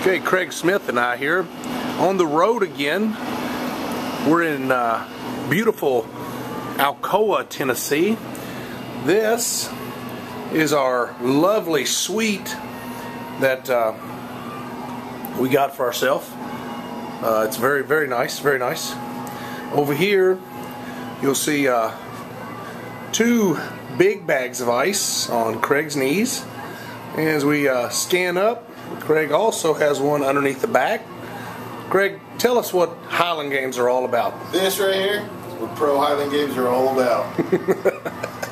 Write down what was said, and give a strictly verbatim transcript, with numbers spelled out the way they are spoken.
Okay, Craig Smith and I here on the road again. We're in uh, beautiful Alcoa, Tennessee. This is our lovely suite that uh, we got for ourselves. Uh, it's very, very nice, very nice. Over here, you'll see uh, two big bags of ice on Craig's knees. As we uh, scan up, Craig also has one underneath the back. Craig, tell us what Highland games are all about. This right here is what pro Highland games are all about.